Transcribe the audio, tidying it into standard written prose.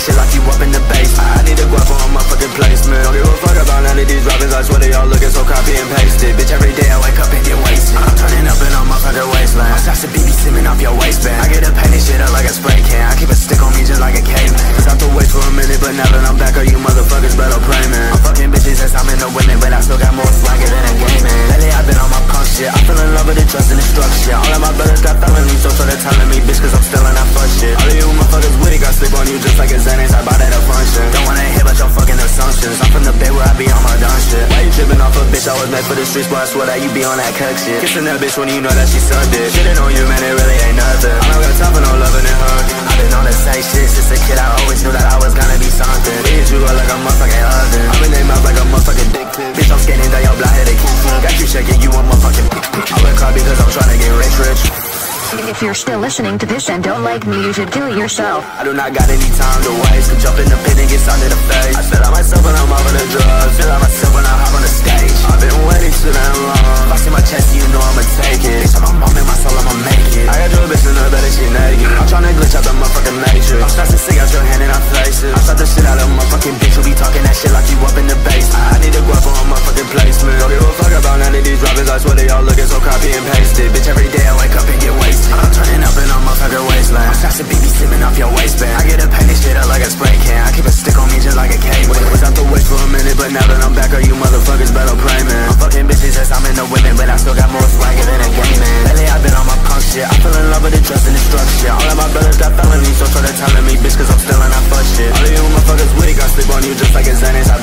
shit like you up in the basement. I need to go up on a motherfucking placement. Don't give a fuck about none of these rappers, I swear they all looking so copy and pasted. Bitch, every day I wake up and get wasted. I'm turning up in a motherfucking wasteland. I'm shots of BB simming off your waistband. I get to paint this shit up like a spray can. I keep a stick on me just like a caveman. Was out to wait for a minute, but now that I'm back, all you motherfuckers better pray, man. I'm fucking bitches as I'm in the women, but I still got more swagger than a game, man. Lately I've been on my punk shit. I fell in love with the trust and the structure. All of my brothers got felonies, so they're telling me, bitch, cause I'm still in that fuck shit. All of you motherfuckers witty, got sleep on you just like a Xanax. I bought at a function. Don't wanna hear about your fucking assumptions. I'm from the bay where I be on my dumb shit. Why you tripping off a bitch? I was made for the streets, but I swear that you be on that cuck shit. Kissing that bitch when you know that she sucked it. Shitting on you, man, it really ain't nothing. I don't got time for no loving and hugging. I've been on the same shit since a kid. I always knew that I was gonna be something. We hit you up like a motherfucking oven. I've been named out like a motherfucking dick tip. Bitch, I'm skating down your block, headed kick flip. Got you shaking, you a motherfucking I went cry because I'm trying to get rich. If you're still listening to this and don't like me, you should do it yourself. I do not got any time to waste. Can jump in the pit and get shot in the face. I feel like myself when I'm off on the drugs. Feel like myself when I hop on the stage. I've been waiting too damn long. If I see my chest, you know I'ma take it. Bitch, I'm a mom in my soul, I'ma make it. I got your bitch in the bed and she naked. I'm tryna glitch out the motherfucking matrix. I'm starting to stick out your hand and I face it. I shot the shit out of my fucking bitch. You be talking that shit like you up in the basement. I need to go up on a motherfucking placement. Don't give a fuck about none of these rappers. I swear they all looking so copy and pasted. Bitch, every day I wake up and get wasted. I'm turning up in a motherfucking wasteland. I'm shots of BB simming off your waistband. I get to paint this shit up like a spray can. I keep a stick on me just like a caveman. Was out to wait for a minute, but now that I'm back, all you motherfuckers better pray, man. I'm fucking bitches as I'm in the women, but I still got more swagger than a game, man. Lately I've been on my punk shit. I fell in love with the trust and the structure. All of my brothers got felonies, so they're telling me, bitch, cause I'm still in that fuck shit. All of you motherfuckers witty, got sleep on you just like a Xanax.